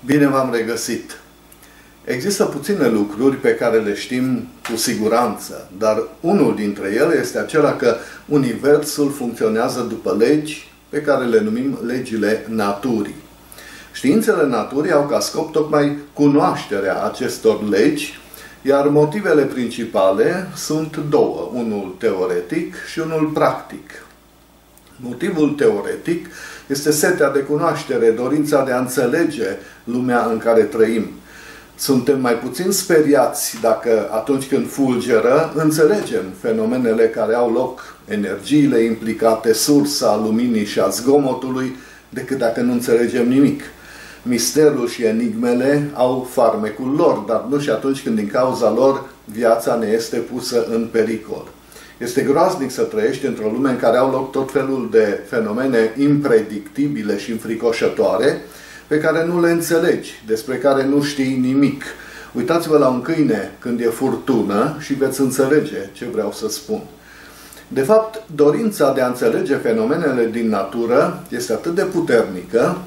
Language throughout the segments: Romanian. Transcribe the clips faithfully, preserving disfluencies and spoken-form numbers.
Bine v-am regăsit! Există puține lucruri pe care le știm cu siguranță, dar unul dintre ele este acela că Universul funcționează după legi pe care le numim legile naturii. Științele naturii au ca scop tocmai cunoașterea acestor legi, iar motivele principale sunt două, unul teoretic și unul practic. Motivul teoretic este setea de cunoaștere, dorința de a înțelege lumea în care trăim. Suntem mai puțin speriați dacă atunci când fulgeră înțelegem fenomenele care au loc, energiile implicate, sursa luminii și a zgomotului, decât dacă nu înțelegem nimic. Misterul și enigmele au farmecul lor, dar nu și atunci când din cauza lor viața ne este pusă în pericol. Este groaznic să trăiești într-o lume în care au loc tot felul de fenomene impredictibile și înfricoșătoare, pe care nu le înțelegi, despre care nu știi nimic. Uitați-vă la un câine când e furtună și veți înțelege ce vreau să spun. De fapt, dorința de a înțelege fenomenele din natură este atât de puternică,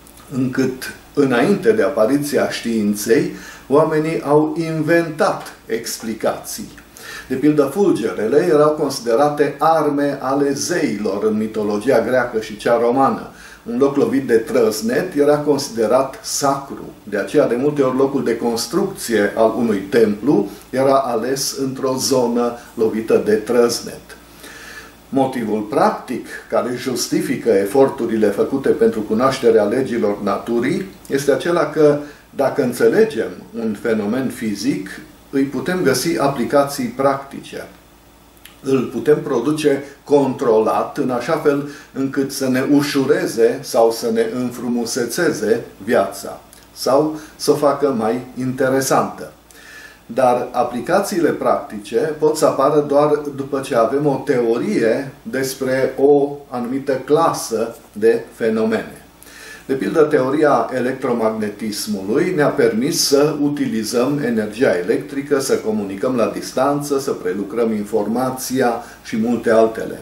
încât înainte de apariția științei, oamenii au inventat explicații. De pildă, fulgerele erau considerate arme ale zeilor în mitologia greacă și cea romană. Un loc lovit de trăsnet era considerat sacru. De aceea, de multe ori, locul de construcție al unui templu era ales într-o zonă lovită de trăsnet. Motivul practic care justifică eforturile făcute pentru cunoașterea legilor naturii este acela că, dacă înțelegem un fenomen fizic, îi putem găsi aplicații practice. Îl putem produce controlat în așa fel încât să ne ușureze sau să ne înfrumusețeze viața sau să o facă mai interesantă. Dar aplicațiile practice pot să apară doar după ce avem o teorie despre o anumită clasă de fenomene. De pildă, teoria electromagnetismului ne-a permis să utilizăm energia electrică, să comunicăm la distanță, să prelucrăm informația și multe altele.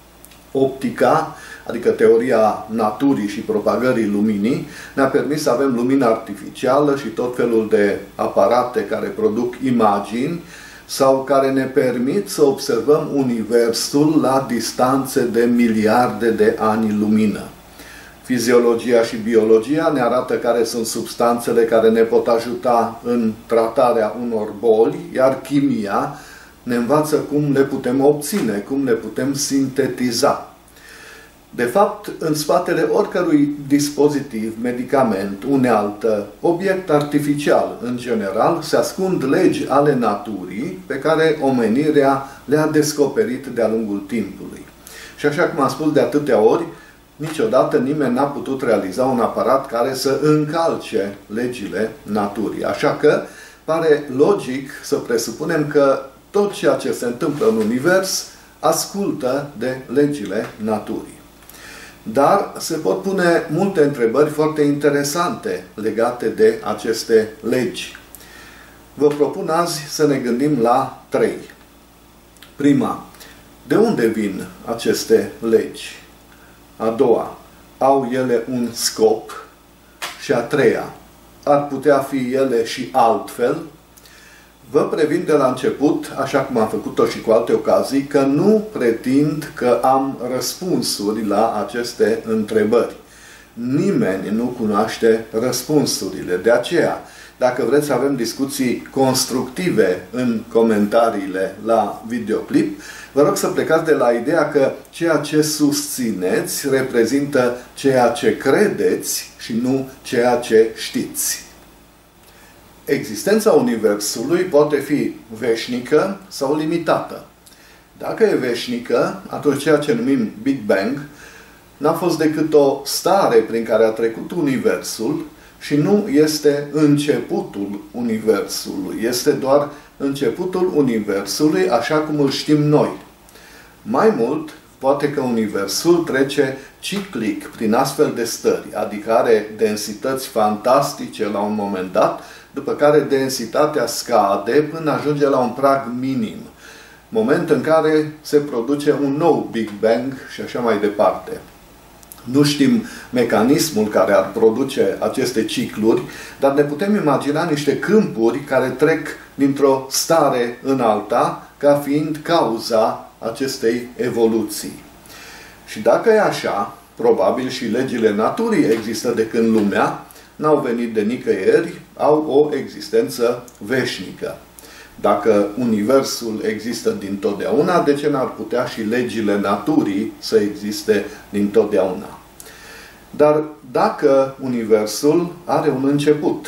Optica, adică teoria naturii și propagării luminii, ne-a permis să avem lumină artificială și tot felul de aparate care produc imagini sau care ne permit să observăm Universul la distanțe de miliarde de ani lumină. Fiziologia și biologia ne arată care sunt substanțele care ne pot ajuta în tratarea unor boli, iar chimia ne învață cum le putem obține, cum le putem sintetiza. De fapt, în spatele oricărui dispozitiv, medicament, unealtă, obiect artificial, în general, se ascund legi ale naturii pe care omenirea le-a descoperit de-a lungul timpului. Și așa cum am spus de atâtea ori, niciodată nimeni n-a putut realiza un aparat care să încalce legile naturii. Așa că pare logic să presupunem că tot ceea ce se întâmplă în univers ascultă de legile naturii. Dar se pot pune multe întrebări foarte interesante legate de aceste legi. Vă propun azi să ne gândim la trei. Prima, de unde vin aceste legi? A doua, au ele un scop? Și a treia, ar putea fi ele și altfel? Vă previn de la început, așa cum am făcut-o și cu alte ocazii, că nu pretind că am răspunsuri la aceste întrebări. Nimeni nu cunoaște răspunsurile. De aceea, dacă vreți să avem discuții constructive în comentariile la videoclip, vă rog să plecați de la ideea că ceea ce susțineți reprezintă ceea ce credeți și nu ceea ce știți. Existența Universului poate fi veșnică sau limitată. Dacă e veșnică, atunci ceea ce numim Big Bang n-a fost decât o stare prin care a trecut Universul și nu este începutul Universului. Este doar începutul Universului așa cum îl știm noi. Mai mult, poate că Universul trece ciclic prin astfel de stări, adică are densități fantastice la un moment dat, după care densitatea scade până ajunge la un prag minim, moment în care se produce un nou Big Bang și așa mai departe. Nu știm mecanismul care ar produce aceste cicluri, dar ne putem imagina niște câmpuri care trec dintr-o stare în alta ca fiind cauza acestei evoluții. Și dacă e așa, probabil și legile naturii există de când lumea, n-au venit de nicăieri, au o existență veșnică. Dacă universul există dintotdeauna, de ce n-ar putea și legile naturii să existe dintotdeauna? Dar dacă universul are un început,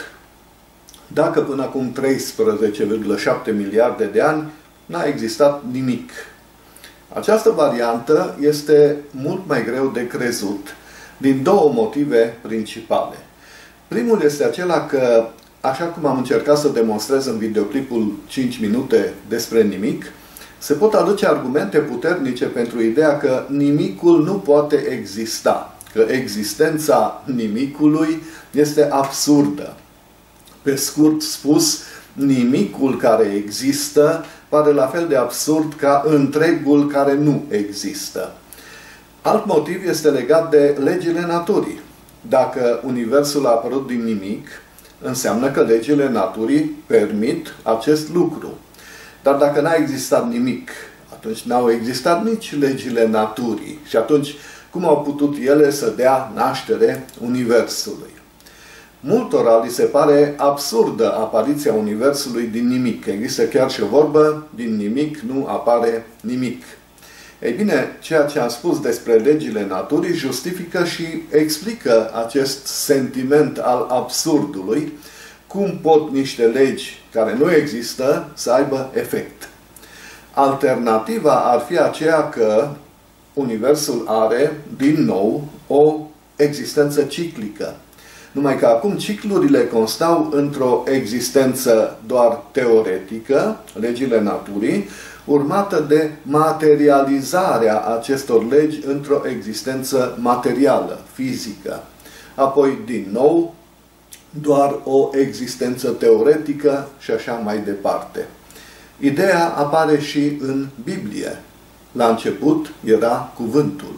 dacă până acum treisprezece virgulă șapte miliarde de ani n-a existat nimic, această variantă este mult mai greu de crezut din două motive principale. Primul este acela că, așa cum am încercat să demonstrez în videoclipul cinci minute despre nimic, se pot aduce argumente puternice pentru ideea că nimicul nu poate exista, că existența nimicului este absurdă. Pe scurt spus, nimicul care există pare la fel de absurd ca întregul care nu există. Alt motiv este legat de legile naturii. Dacă universul a apărut din nimic, înseamnă că legile naturii permit acest lucru. Dar dacă n-a existat nimic, atunci n-au existat nici legile naturii. Și atunci, cum au putut ele să dea naștere universului? Multora li se pare absurdă apariția universului din nimic. Există chiar și o vorbă, din nimic nu apare nimic. Ei bine, ceea ce am spus despre legile naturii justifică și explică acest sentiment al absurdului, cum pot niște legi care nu există să aibă efect. Alternativa ar fi aceea că universul are, din nou, o existență ciclică. Numai că acum ciclurile constau într-o existență doar teoretică, legile naturii, urmată de materializarea acestor legi într-o existență materială, fizică. Apoi, din nou, doar o existență teoretică și așa mai departe. Ideea apare și în Biblie. La început era cuvântul.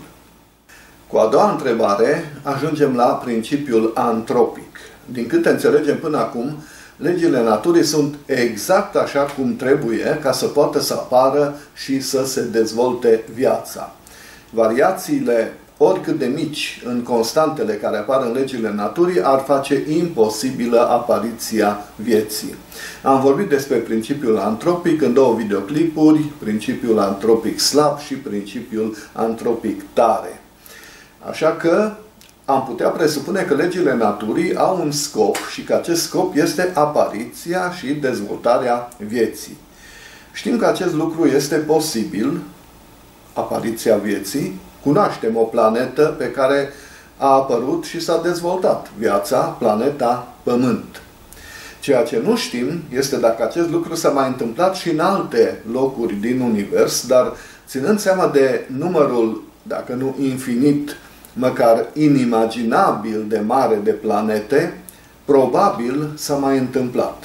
Cu a doua întrebare, ajungem la principiul antropic. Din câte înțelegem până acum, legile naturii sunt exact așa cum trebuie ca să poată să apară și să se dezvolte viața. Variațiile, oricât de mici în constantele care apar în legile naturii, ar face imposibilă apariția vieții. Am vorbit despre principiul antropic în două videoclipuri, principiul antropic slab și principiul antropic tare. Așa că am putea presupune că legile naturii au un scop și că acest scop este apariția și dezvoltarea vieții. Știm că acest lucru este posibil, apariția vieții. Cunoaștem o planetă pe care a apărut și s-a dezvoltat viața, planeta Pământ. Ceea ce nu știm este dacă acest lucru s-a mai întâmplat și în alte locuri din univers, dar ținând seama de numărul, dacă nu infinit, măcar inimaginabil de mare de planete, probabil s-a mai întâmplat.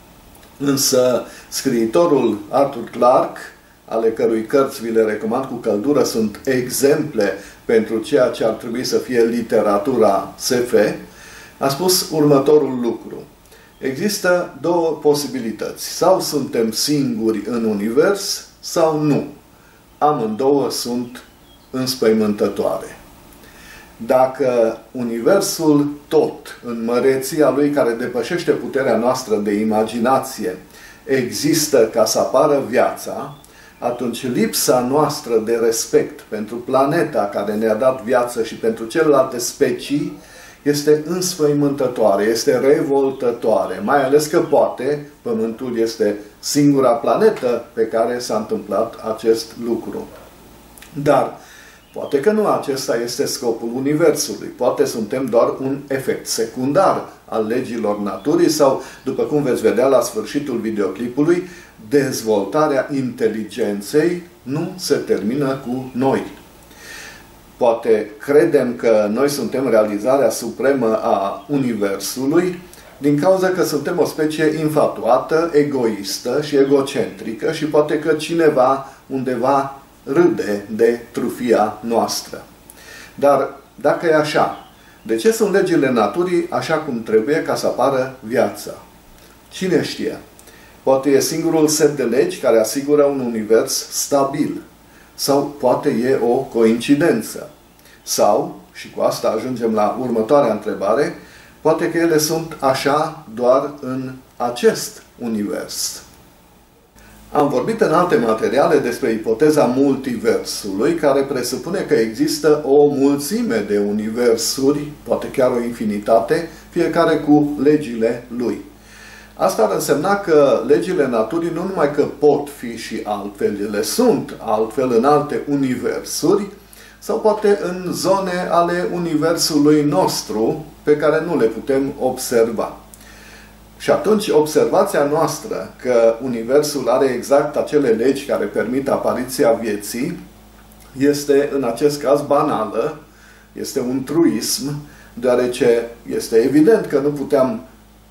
Însă scriitorul Arthur Clarke, ale cărui cărți vi le recomand cu căldură, sunt exemple pentru ceea ce ar trebui să fie literatura S F, a spus următorul lucru. Există două posibilități. Sau suntem singuri în univers, sau nu. Amândouă sunt înspăimântătoare. Dacă universul tot, în măreția lui care depășește puterea noastră de imaginație, există ca să apară viața, atunci lipsa noastră de respect pentru planeta care ne-a dat viață și pentru celelalte specii este înspăimântătoare, este revoltătoare, mai ales că poate Pământul este singura planetă pe care s-a întâmplat acest lucru. Dar poate că nu acesta este scopul universului. Poate suntem doar un efect secundar al legilor naturii sau, după cum veți vedea la sfârșitul videoclipului, dezvoltarea inteligenței nu se termină cu noi. Poate credem că noi suntem realizarea supremă a universului din cauza că suntem o specie infatuată, egoistă și egocentrică și poate că cineva undeva râde de trufia noastră. Dar Dacă e așa, de ce sunt legile naturii așa cum trebuie ca să apară viața? Cine știe? Poate e singurul set de legi care asigură un univers stabil. Sau poate e o coincidență. Sau, și cu asta ajungem la următoarea întrebare, poate că ele sunt așa doar în acest univers. Am vorbit în alte materiale despre ipoteza multiversului, care presupune că există o mulțime de universuri, poate chiar o infinitate, fiecare cu legile lui. Asta ar însemna că legile naturii nu numai că pot fi și altfel, ele sunt altfel în alte universuri, sau poate în zone ale universului nostru pe care nu le putem observa. Și atunci observația noastră că universul are exact acele legi care permit apariția vieții este în acest caz banală, este un truism, deoarece este evident că nu puteam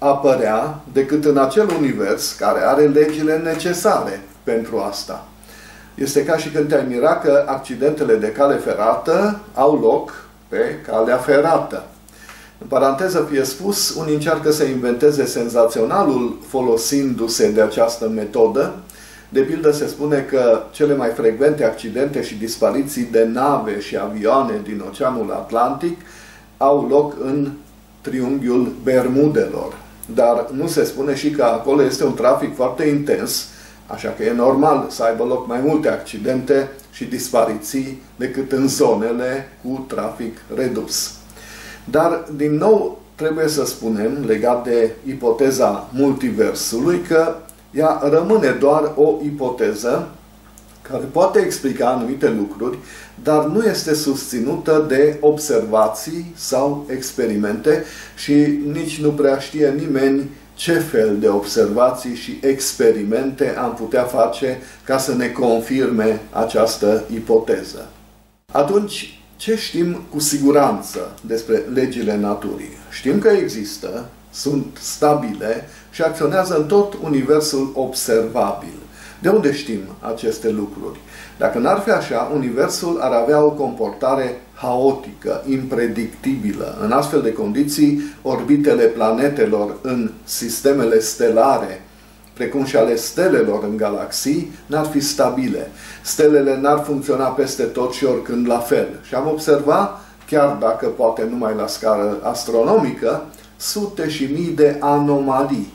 apărea decât în acel univers care are legile necesare pentru asta. Este ca și când te-ai mira că accidentele de cale ferată au loc pe calea ferată. În paranteză fie spus, unii încearcă să inventeze senzaționalul folosindu-se de această metodă. De pildă se spune că cele mai frecvente accidente și dispariții de nave și avioane din Oceanul Atlantic au loc în triunghiul Bermudelor. Dar nu se spune și că acolo este un trafic foarte intens, așa că e normal să aibă loc mai multe accidente și dispariții decât în zonele cu trafic redus. Dar, din nou, trebuie să spunem, legat de ipoteza multiversului, că ea rămâne doar o ipoteză care poate explica anumite lucruri, dar nu este susținută de observații sau experimente și nici nu prea știe nimeni ce fel de observații și experimente am putea face ca să ne confirme această ipoteză. Atunci, ce știm cu siguranță despre legile naturii? Știm că există, sunt stabile și acționează în tot universul observabil. De unde știm aceste lucruri? Dacă n-ar fi așa, universul ar avea o comportare haotică, impredictibilă. În astfel de condiții, orbitele planetelor în sistemele stelare, precum și ale stelelor în galaxii, n-ar fi stabile. Stelele n-ar funcționa peste tot și oricând la fel. Și am observat, chiar dacă poate numai la scară astronomică, sute și mii de anomalii.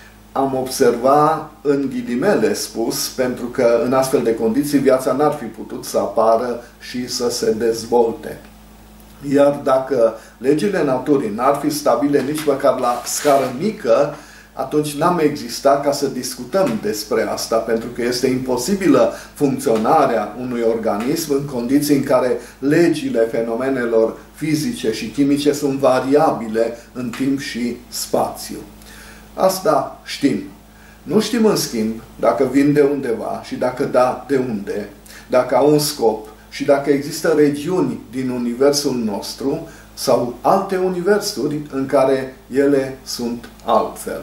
Am observat, în ghilimele spus, pentru că în astfel de condiții viața n-ar fi putut să apară și să se dezvolte. Iar dacă legile naturii n-ar fi stabile nici măcar la scară mică, atunci n-am existat ca să discutăm despre asta, pentru că este imposibilă funcționarea unui organism în condiții în care legile fenomenelor fizice și chimice sunt variabile în timp și spațiu. Asta știm. Nu știm, în schimb, dacă vin de undeva și dacă da, de unde, dacă au un scop și dacă există regiuni din universul nostru sau alte universuri în care ele sunt altfel.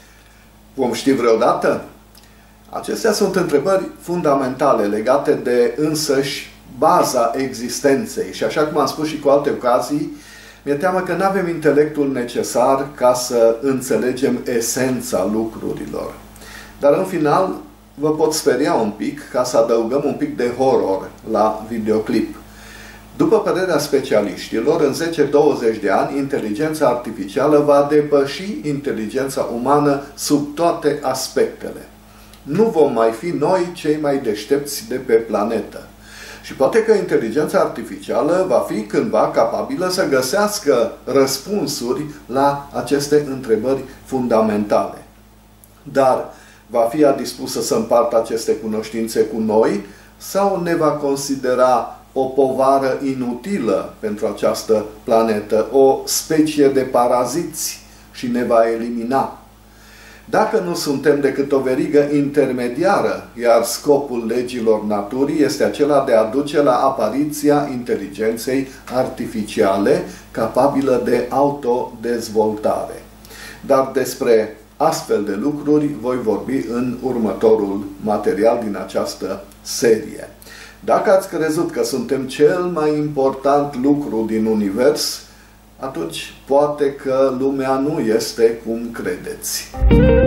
Vom ști vreodată? Acestea sunt întrebări fundamentale legate de însăși baza existenței și, așa cum am spus și cu alte ocazii, mi-e teamă că nu avem intelectul necesar ca să înțelegem esența lucrurilor. Dar în final vă pot speria un pic ca să adăugăm un pic de horror la videoclip. După părerea specialiștilor, în zece douăzeci de ani, inteligența artificială va depăși inteligența umană sub toate aspectele. Nu vom mai fi noi cei mai deștepți de pe planetă. Și poate că inteligența artificială va fi cândva capabilă să găsească răspunsuri la aceste întrebări fundamentale. Dar va fi ea dispusă să împartă aceste cunoștințe cu noi sau ne va considera o povară inutilă pentru această planetă, o specie de paraziți și ne va elimina? Dacă nu suntem decât o verigă intermediară, iar scopul legilor naturii este acela de a duce la apariția inteligenței artificiale capabilă de autodezvoltare. Dar despre astfel de lucruri voi vorbi în următorul material din această serie. Dacă ați crezut că suntem cel mai important lucru din univers, atunci poate că lumea nu este cum credeți.